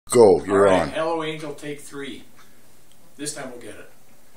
Go, you're All right, on. Hello Angel, take 3. This time we'll get it.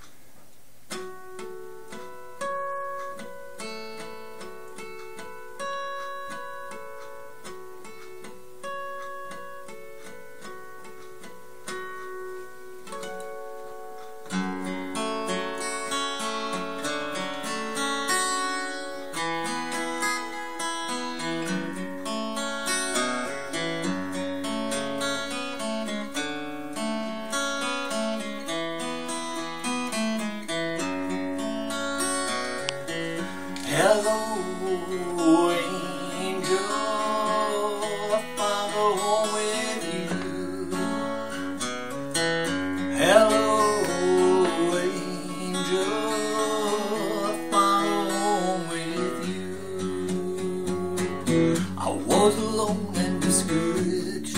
Hello, angel, I found a home with you. Hello, angel, I found a home with you. I was alone and discouraged.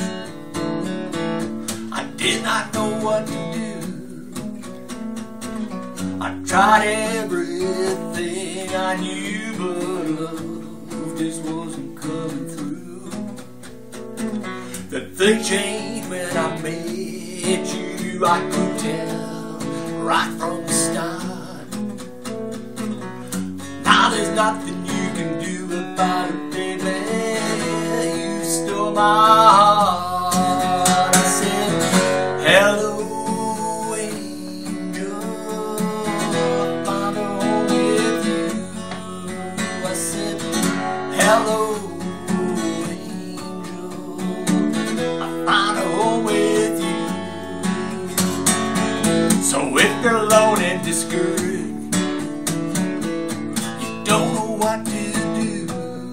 I did not know what to do. I tried everything I knew, but love just wasn't coming through. The thing changed when I met you. I could tell right from the start. Now there's nothing you can do about it, baby. You stole my heart. I said, hello, hello, angel, I found a home with you. So if you're alone and discouraged, you don't know what to do,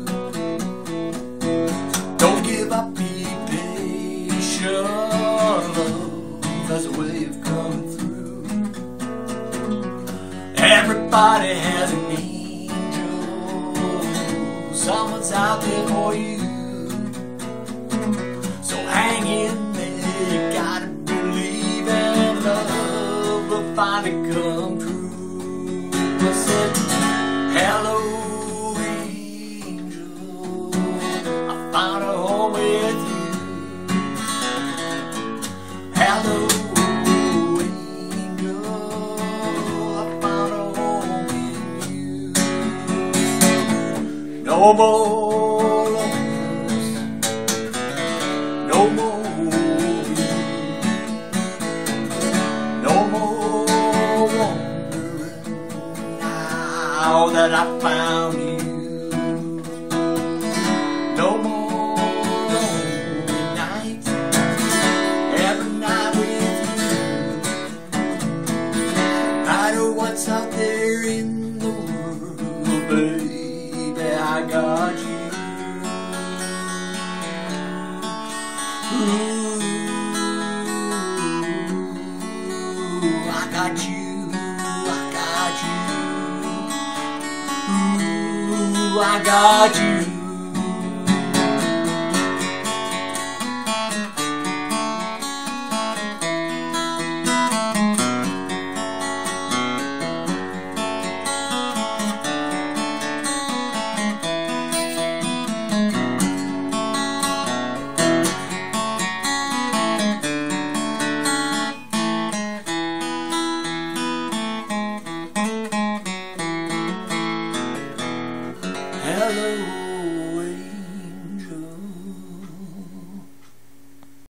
don't give up, be patient. Love has a way of coming through. Everybody has a need. Someone's out there for you. So hang in there, you gotta believe in love will finally come true. I said, hello, angel, I found a home with you. Hello, angel, I found a home with you. No more loneliness, no more grief, no more wandering now that I found you. No more lonely nights, every night with you. No matter what's out there in the world, baby, I got you. Ooh, I got you. I got you. Ooh, I got you.